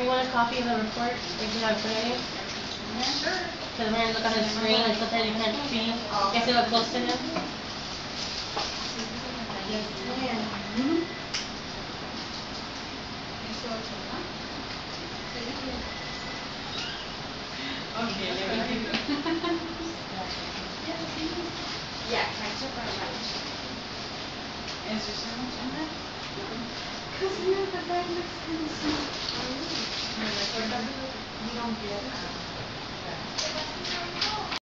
you want a copy of the report? Or do you have it ready? Yeah, sure. Because we're going to look at his screen and sometimes you can't see. You have to look close to him. Yes, ma'am. Okay, let me do Yeah, I took my lunch. Is there so much in that? Because the bag looks kind of small. You don't get